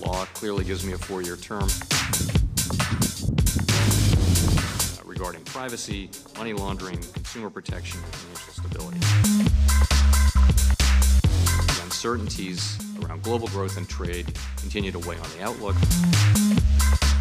law clearly gives me a 4-year term. Regarding privacy, money laundering, consumer protection, and financial stability. The uncertainties around global growth and trade continue to weigh on the outlook.